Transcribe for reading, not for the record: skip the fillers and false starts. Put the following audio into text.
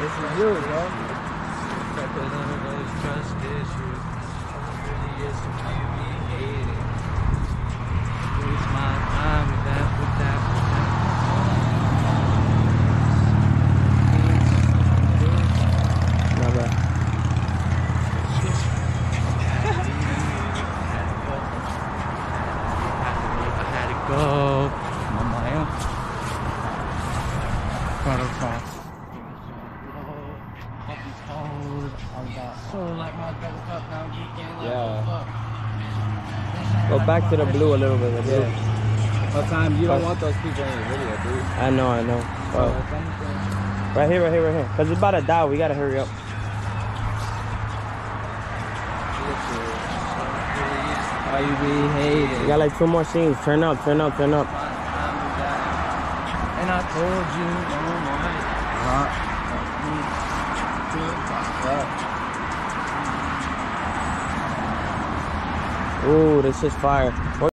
This is you, bro. Trust issues. Really is to be hated. Waste my time with that. Not bad. I had to go. Mamaya. Waterfall. So like my double cup now, Yeah. Go back to the blue a little bit. The blue. What time? You don't want those people in your video, dude. I know. Right here. Cause it's about to die. We gotta hurry up. Why you be hated? We got like 2 more scenes. Turn up. And I told you, Ooh, this is fire.